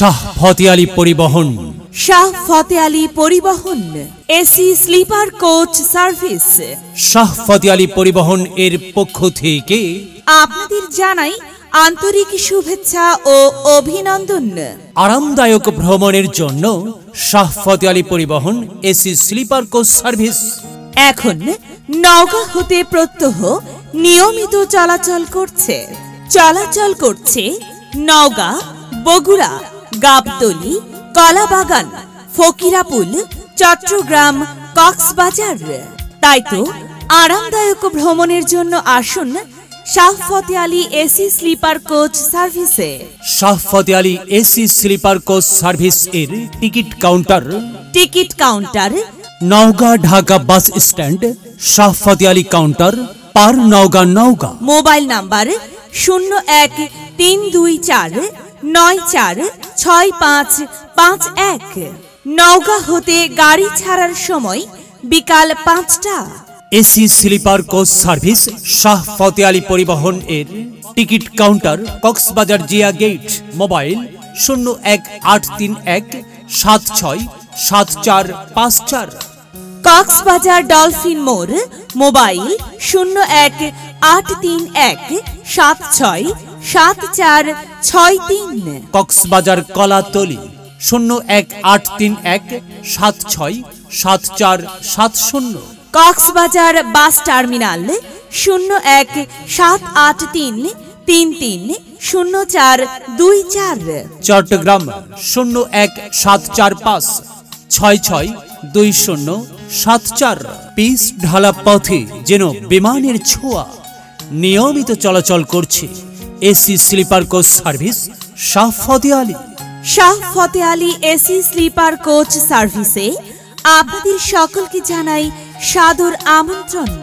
শাহ ফতে আলী পরিবহন। শাহ ফতে আলী পরিবহন AC sleeper coach service. Shah Fateh Ali পরিবহন এর পক্ষ থেকে আপনাদের জানাই আন্তরিক শুভেচ্ছা ও অভিনন্দন। আরামদায়ক ভ্রমণের জন্য শাহ ফতে আলী পরিবহন এসি স্লিপার কোচ সার্ভিস এখন নওগাঁ হতে প্রত্যহ নিয়মিত চলাচল করছে নওগাঁ, বগুড়া, গাবতলী, কলাবাগান, ফকিরাপুল, চট্টগ্রাম, কক্সবাজার। তাই তো আরামদায়ক ভ্রমণের জন্য আসুন Shah Fateh Ali AC sleeper coach সার্ভিসে। Shah Fateh Ali AC sleeper coach service এর ticket counter Naogaon Dhaka bus stand, Shah Fateh Ali counter, পার নওগাঁ। Mobile number 013249465551। নওগাঁ হতে গাড়ি ছাড়ার সময় বিকাল 5টা। AC sleeper coach service Shah Fateh Ali পরিবহন এর ticket counter Cox's Bazar Zia gate. Mobile 018317674754। Cox's Bazar dolphin মোড়। Mobile 018317674633। Cox's Bazar Kolatoli 0131767470। Cox's Bazar bus terminal 017833330424। Chattogram 01745662074। পিস ঢালা পথে যেন বিমানের ছোঁয়া নিয়মিত চলাচল করছে AC sleeper coach service Shah Fateh Ali. Shah Fateh Ali AC sleeper coach সার্ভিসে আপনাদের সকলকে জানাই সাদর আমন্ত্রণ।